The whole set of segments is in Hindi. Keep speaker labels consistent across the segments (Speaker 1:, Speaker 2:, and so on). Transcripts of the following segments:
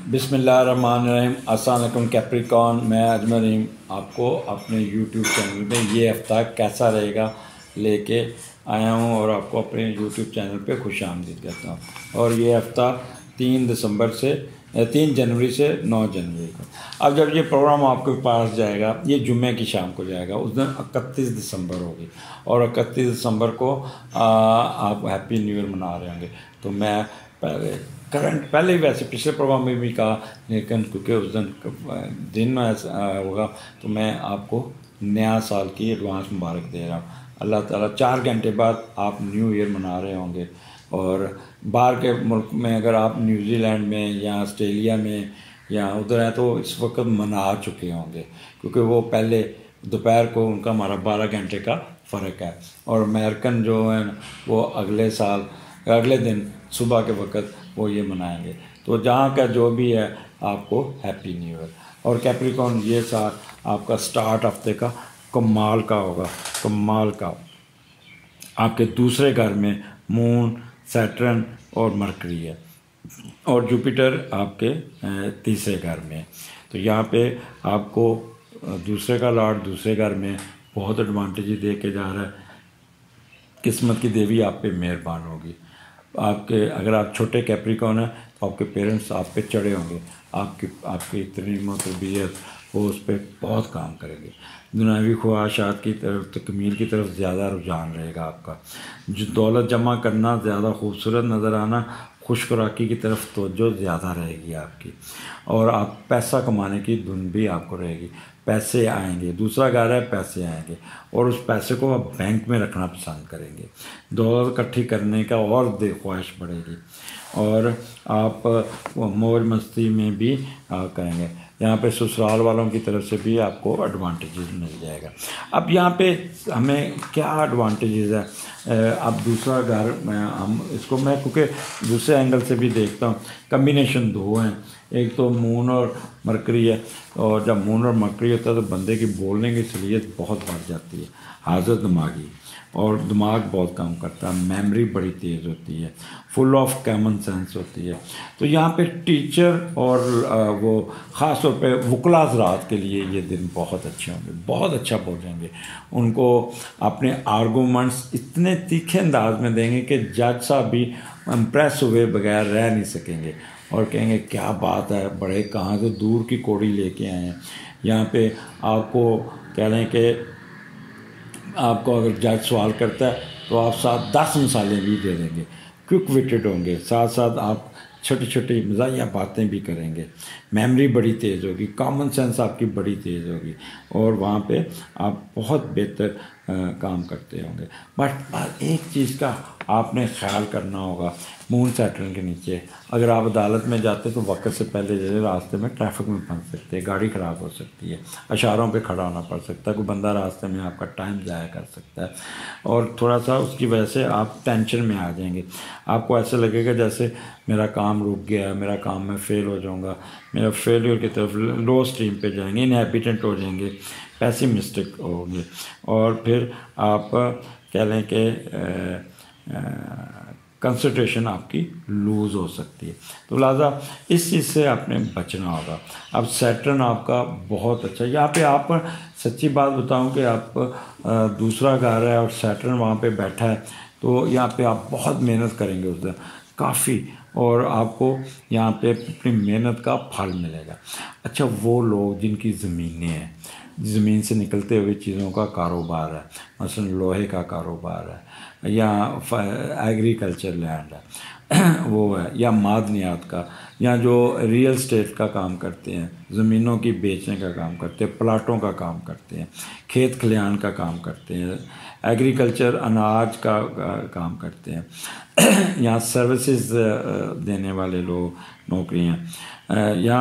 Speaker 1: बिस्मिल्लाहिर्रहमानिर्रहीम। अस्सलाम वालेकुम कैप्रिकॉन, मैं अजमल रहीम आपको अपने यूट्यूब चैनल पे ये हफ़्ता कैसा रहेगा लेके आया हूँ और आपको अपने यूट्यूब चैनल पे खुशामदीद कहता हूँ। और ये हफ़्ता 3 जनवरी से 9 जनवरी को। अब जब ये प्रोग्राम आपके पास जाएगा, ये जुम्मे की शाम को जाएगा, उस दिन 31 दिसंबर होगी और 31 दिसंबर को आप हैप्पी न्यू ईयर मना रहे होंगे। तो मैं पहले ही वैसे पिछले प्रोग्राम में भी कहा, लेकिन क्योंकि उस दिन ऐसा होगा तो मैं आपको नया साल की एडवांस मुबारक दे रहा हूँ। अल्लाह ताला 4 घंटे बाद आप न्यू ईयर मना रहे होंगे। और बाहर के मुल्क में अगर आप न्यूजीलैंड में या ऑस्ट्रेलिया में या उधर हैं तो इस वक्त मना चुके होंगे, क्योंकि वो पहले दोपहर को उनका हमारा 12 घंटे का फ़र्क है। और अमेरिकन जो है वो अगले दिन सुबह के वक्त वो ये मनाएंगे। तो जहाँ का जो भी है आपको हैप्पी न्यू ईयर। और कैप्रिकॉन, ये साल आपका स्टार्ट हफ्ते का कमाल का होगा, कमाल का। आपके दूसरे घर में मून, सैटर्न और मरकरी है और जुपिटर आपके तीसरे घर में। तो यहाँ पे आपको दूसरे का लॉर्ड दूसरे घर में बहुत एडवांटेज दे के जा रहा है। किस्मत की देवी आप पे मेहरबान होगी। आपके अगर आप छोटे कैप्रिकॉन हैं तो आपके पेरेंट्स आप पे चढ़े होंगे, आपकी तरीम तरबियत वो उस पर बहुत काम करेंगे। दुनियावी ख्वाहिशात की तरफ, तकमील की तरफ ज़्यादा रुझान रहेगा आपका। जो दौलत जमा करना, ज़्यादा खूबसूरत नज़र आना, खुश खुराकी की तरफ तवज्जो ज़्यादा रहेगी आपकी। और आप पैसा कमाने की धुन भी आपको रहेगी। पैसे आएंगे, दूसरा घर है, पैसे आएंगे और उस पैसे को आप बैंक में रखना पसंद करेंगे। दौलत इकट्ठी करने का और ख्वाहिश बढ़ेगी और आप मौज मस्ती में भी करेंगे। यहाँ पे ससुराल वालों की तरफ से भी आपको एडवांटेजेस मिल जाएगा। अब यहाँ पे हमें क्या एडवांटेजेस है, अब दूसरा घर हम इसको मैं क्योंकि दूसरे एंगल से भी देखता हूँ। कम्बिनेशन 2 हैं, एक तो मून और मरकरी है। और जब मून और मरकरी होता है तो बंदे की बोलने की सलीयत बहुत बढ़ जाती है, हाज़र दिमागी, और दिमाग बहुत काम करता है, मेमोरी बड़ी तेज़ होती है, फुल ऑफ कॉमन सेंस होती है। तो यहाँ पे टीचर और वो ख़ास तौर पे वकला हज़रात के लिए ये दिन बहुत अच्छे होंगे, बहुत अच्छा बोलेंगे। उनको अपने आर्गूमेंट्स इतने तीखे अंदाज में देंगे कि जज साहब भी इम्प्रेस हुए बगैर रह नहीं सकेंगे और कहेंगे क्या बात है, बड़े कहाँ से दूर की कौड़ी लेके आए हैं। यहाँ पे आपको कह रहे हैं कि आपको अगर जज सवाल करता है तो आप साथ 10 मिसालें भी दे देंगे। क्विक विटेड होंगे, साथ साथ आप छोटी छोटी मज़ाहिया बातें भी करेंगे। मेमोरी बड़ी तेज़ होगी, कॉमन सेंस आपकी बड़ी तेज़ होगी और वहाँ पे आप बहुत बेहतर काम करते होंगे। बट एक चीज़ का आपने ख्याल करना होगा, मून सैटर्न के नीचे अगर आप अदालत में जाते तो वक्त से पहले जैसे रास्ते में ट्रैफिक में फंस सकते हैं, गाड़ी ख़राब हो सकती है, इशारों पे खड़ा होना पड़ सकता है, कोई बंदा रास्ते में आपका टाइम ज़ाया कर सकता है और थोड़ा सा उसकी वजह से आप टेंशन में आ जाएंगे। आपको ऐसे लगेगा जैसे मेरा काम रुक गया है, मेरा काम मैं फ़ेल हो जाऊँगा, मेरा फेलियर की तरफ लो स्ट्रीम पे जाएंगे, इनहैबिटेंट हो जाएंगे, पेसिमिस्टिक होंगे और फिर आप कह लें कि कंसंट्रेशन आपकी लूज़ हो सकती है। तो लिहाजा इस चीज़ से आपने बचना होगा। अब सैटर्न आपका बहुत अच्छा, यहाँ पे आप सच्ची बात बताऊं कि आप दूसरा घर है और सैटर्न वहाँ पे बैठा है तो यहाँ पे आप बहुत मेहनत करेंगे उस दिन काफ़ी, और आपको यहाँ पे अपनी मेहनत का फल मिलेगा। अच्छा, वो लोग जिनकी ज़मीनें हैं, ज़मीन से निकलते हुए चीज़ों का कारोबार है, मसलन लोहे का कारोबार है या एग्रीकल्चर लैंड है वो है, या मादनियात का, या जो रियल स्टेट का काम करते हैं, ज़मीनों की बेचने का काम करते हैं, प्लाटों का काम करते हैं, खेत खलिहान का काम करते हैं, एग्रीकल्चर अनाज का काम करते हैं या सर्विसेज देने वाले लोग नौकरियाँ, या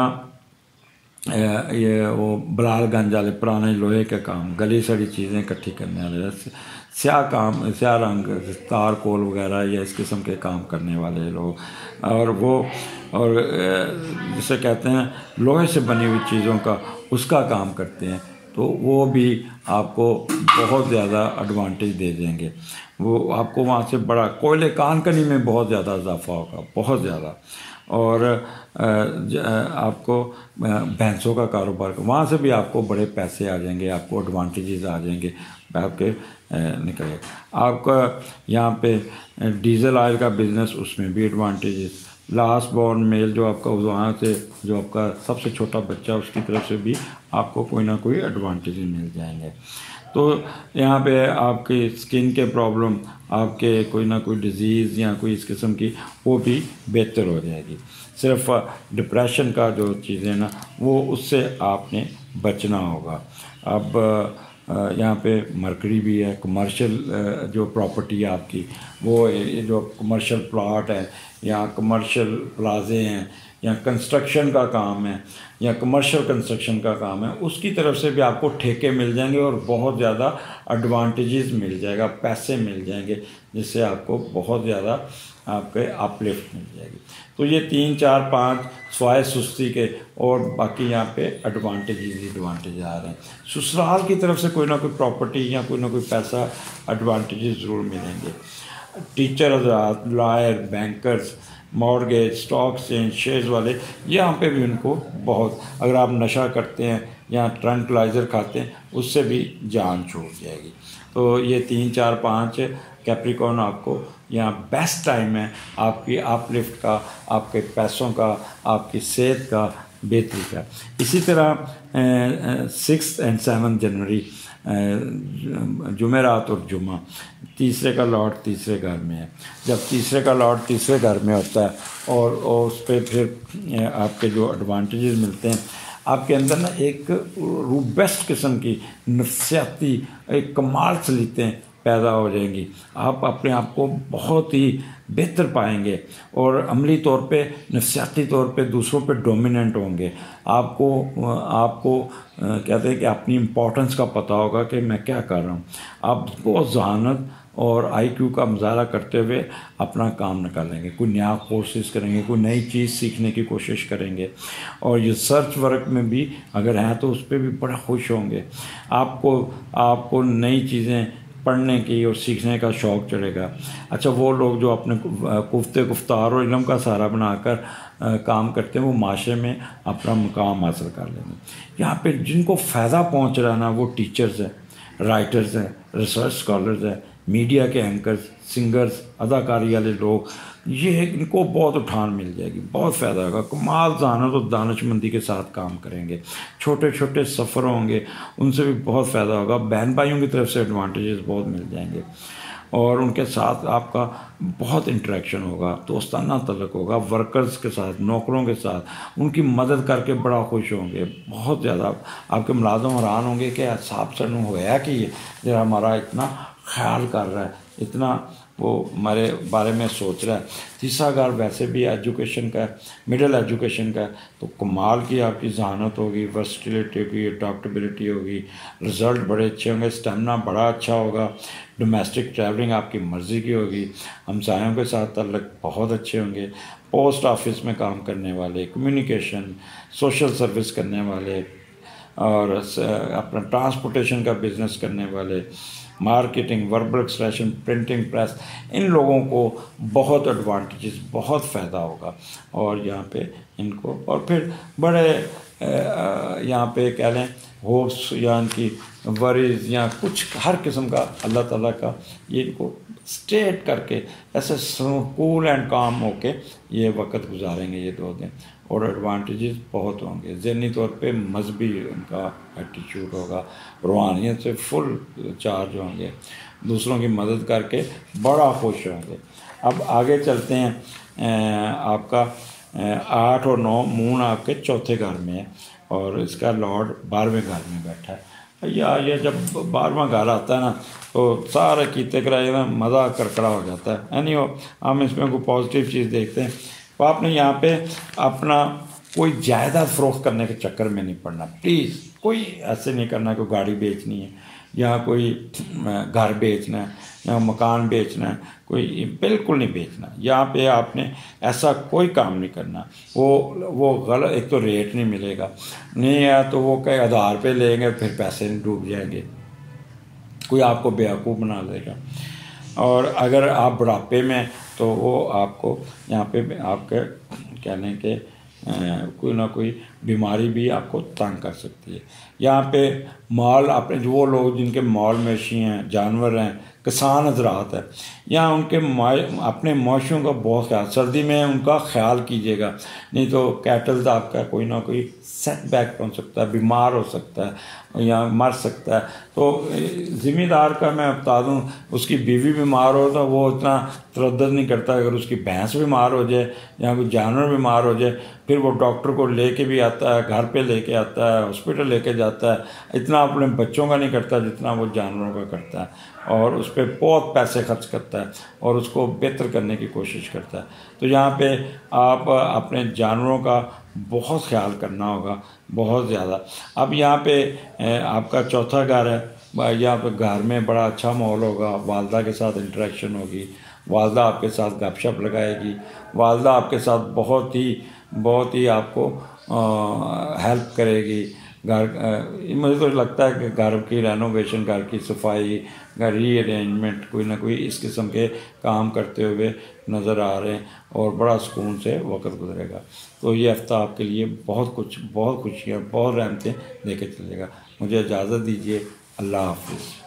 Speaker 1: ये वो बलालगंज वाले पुराने लोहे का काम, गली सड़ी चीज़ें इकट्ठी करने वाले, स्याह रंग तार कोल वगैरह या इस किस्म के काम करने वाले लोग, और जिसे कहते हैं लोहे से बनी हुई चीज़ों का उसका काम करते हैं, तो वो भी आपको बहुत ज़्यादा एडवांटेज दे देंगे। वो आपको वहाँ से बड़ा कोयले कान कनी में बहुत ज़्यादा इजाफा होगा, बहुत ज़्यादा। और आपको भैंसों का कारोबार, वहाँ से भी आपको बड़े पैसे आ जाएंगे, आपको एडवांटेजेस आ जाएंगे आपके निकले। आपका यहाँ पे डीजल ऑयल का बिज़नेस, उसमें भी एडवांटेजेस। लास्ट बॉर्न मेल जो आपका वहाँ से, जो आपका सबसे छोटा बच्चा, उसकी तरफ से भी आपको कोई ना कोई एडवांटेज मिल जाएंगे। तो यहाँ पे आपकी स्किन के प्रॉब्लम, आपके कोई ना कोई डिज़ीज़ या कोई इस किस्म की, वो भी बेहतर हो जाएगी। सिर्फ डिप्रेशन का जो चीज़ें ना, वो उससे आपने बचना होगा। अब यहाँ पे मरकरी भी है। कमर्शियल जो प्रॉपर्टी है आपकी, वो जो कमर्शियल प्लॉट है या कमर्शियल प्लाजे हैं या कंस्ट्रक्शन का काम है या कमर्शियल कंस्ट्रक्शन का काम है, उसकी तरफ से भी आपको ठेके मिल जाएंगे और बहुत ज़्यादा एडवांटेजेस मिल जाएगा, पैसे मिल जाएंगे, जिससे आपको बहुत ज़्यादा आपके अपलिफ्ट मिल जाएगी। तो ये 3 4 5 स्वाय सुस्ती के, और बाकी यहाँ पे एडवांटेज आ रहे हैं। ससुराल की तरफ से कोई ना कोई प्रॉपर्टी या कोई ना कोई पैसा एडवांटेजेस ज़रूर मिलेंगे। टीचर हज़रात, lawyer, bankers, mortgage, stock exchange, shares वाले, यहाँ पे भी उनको बहुत, अगर आप नशा करते हैं या ट्रंकलाइजर खाते हैं, उससे भी जान छूट जाएगी। तो ये 3 4 5 कैप्रिकॉर्न आपको यहाँ बेस्ट टाइम है आपकी अपलिफ्ट का, आपके पैसों का, आपकी सेहत का, बेहतरी का। इसी तरह 6 और 7 जनवरी, जुमेरात और जुमा, तीसरे का लॉर्ड तीसरे घर में है। जब तीसरे का लॉर्ड तीसरे घर में होता है और उस पर फिर आपके जो एडवांटेजेस मिलते हैं, आपके अंदर ना एक रूबेस्ट किस्म की नफ्सियाती एक कमाल सलीतें पैदा हो जाएंगी। आप अपने आप को बहुत ही बेहतर पाएंगे और अमली तौर पे, नफ्सियाती तौर पे दूसरों पे डोमिनेंट होंगे। आपको कहते हैं कि अपनी इम्पोर्टेंस का पता होगा कि मैं क्या कर रहा हूँ। आप बहुत जहानत और IQ का मुजाहरा करते हुए अपना काम निकालेंगे, कोई नया कोर्सेज करेंगे, कोई नई चीज़ सीखने की कोशिश करेंगे, और ये सर्च वर्क में भी अगर हैं तो उस पर भी बड़ा खुश होंगे। आपको नई चीज़ें पढ़ने की और सीखने का शौक़ चढ़ेगा। अच्छा, वो लोग जो अपने कुफ्ते गुफ्तार और इल्म का सहारा बनाकर काम करते हैं, वो माशरे में अपना मुकाम हासिल कर लेंगे। यहाँ पे जिनको फ़ायदा पहुँच रहा है ना, वो टीचर्स हैं, राइटर्स हैं, रिसर्च स्कॉलर्स हैं, मीडिया के एंकर्स, सिंगर्स, अदाकारी वाले लोग, ये इनको बहुत उठान मिल जाएगी, बहुत फ़ायदा होगा। कमाल जहानत और दानिशमंदी के साथ काम करेंगे। छोटे छोटे सफ़र होंगे, उनसे भी बहुत फ़ायदा होगा। बहन भाइयों की तरफ से एडवांटेजेस बहुत मिल जाएंगे और उनके साथ आपका बहुत इंटरेक्शन होगा, दोस्ताना तल्लुक़ होगा। वर्कर्स के साथ, नौकरों के साथ उनकी मदद करके बड़ा खुश होंगे, बहुत ज़्यादा। आपके मुलाज़िम हैरान होंगे कि साहब सर होया कि ये जरा हमारा इतना ख्याल कर रहा है, इतना वो हमारे बारे में सोच रहा है। तीसरा घर वैसे भी एजुकेशन का, मिडिल एजुकेशन का, तो कमाल की आपकी जहानत होगी, वर्सटिलिटी होगी, अडॉप्टेबिलिटी होगी, रिज़ल्ट बड़े अच्छे होंगे, स्टेमिना बड़ा अच्छा होगा, डोमेस्टिक ट्रैवलिंग आपकी मर्ज़ी की होगी, हमसायों के साथ ताल्लुक़ बहुत अच्छे होंगे, पोस्ट ऑफिस में काम करने वाले, कम्युनिकेशन, सोशल सर्विस करने वाले और अपना ट्रांसपोर्टेशन का बिज़नेस करने वाले, marketing, verbal expression, printing press, इन लोगों को बहुत एडवांटेजेस, बहुत फ़ायदा होगा। और यहाँ पे इनको, और फिर बड़े यहाँ पे कह लें होप्स या इनकी वरीज़ या कुछ हर किस्म का अल्लाह ताला का, ये इनको स्टेट करके ऐसे कूल एंड काम होके ये वक्त गुजारेंगे ये 2 दिन, और एडवांटेजेस बहुत होंगे। ज़हनी तौर पे मजहबी उनका एटीट्यूड होगा, रूहानियत से फुल चार्ज होंगे, दूसरों की मदद करके बड़ा खुश होंगे। अब आगे चलते हैं। आपका 8 और 9 मून आपके चौथे घर में है और इसका लॉर्ड 12वें घर में बैठा है। ये जब 12वां घर आता है ना, तो सारे कीते कराए ना मज़ा करकड़ा हो जाता है। यानी हम इसमें कोई पॉजिटिव चीज़ देखते हैं। तो आपने यहाँ पे अपना कोई जायदाद फ़रोख्त करने के चक्कर में नहीं पड़ना, प्लीज़। कोई ऐसे नहीं करना, कोई गाड़ी बेचनी है या कोई घर बेचना है या मकान बेचना है, कोई बिल्कुल नहीं बेचना। यहाँ पे आपने ऐसा कोई काम नहीं करना। वो गलत, एक तो रेट नहीं मिलेगा, नहीं है तो वो कई आधार पे लेंगे, फिर पैसे डूब जाएंगे, कोई आपको बेवकूफ़ बना देगा। और अगर आप बुढ़ापे में, तो वो आपको यहाँ पे आपके कह लें कि कोई ना कोई बीमारी भी आपको तंग कर सकती है। यहाँ पे माल अपने जो वो लोग जिनके माल मवेशी हैं, जानवर हैं, किसान हजरात है, यहाँ उनके अपने मवेशियों का बहुत ख्याल, सर्दी में उनका ख्याल कीजिएगा, नहीं तो कैटल आपका कोई ना कोई सेटबैक पहुँच सकता है, बीमार हो सकता है या मर सकता है। तो ज़िम्मेदार का मैं बता दूँ, उसकी बीवी बीमार हो तो वो इतना तरद्दुद नहीं करता। अगर उसकी भैंस बीमार हो जाए या कोई जानवर बीमार हो जाए, फिर वो डॉक्टर को लेके भी आता है, घर पे लेके आता है, हॉस्पिटल लेके जाता है। इतना अपने बच्चों का नहीं करता जितना वो जानवरों का करता है, और उस पर बहुत पैसे खर्च करता है और उसको बेहतर करने की कोशिश करता है। तो यहाँ पे आप अपने जानवरों का बहुत ख्याल करना होगा, बहुत ज़्यादा। अब यहाँ पे आपका चौथा घर है, यहाँ पे घर में बड़ा अच्छा माहौल होगा, वालदा के साथ इंटरेक्शन होगी, वालदा आपके साथ गपशप लगाएगी, वालदा आपके साथ बहुत ही आपको हेल्प करेगी। मुझे तो लगता है कि घर की रेनोवेशन, घर की सफाई, घर रीअरेंजमेंट, कोई ना कोई इस किस्म के काम करते हुए नज़र आ रहे हैं और बड़ा सुकून से वक्त गुजरेगा। तो ये हफ्ता आपके लिए बहुत कुछ, बहुत खुशियाँ, बहुत रहमतें लेके चलेगा। मुझे इजाज़त दीजिए। अल्लाह हाफिज़।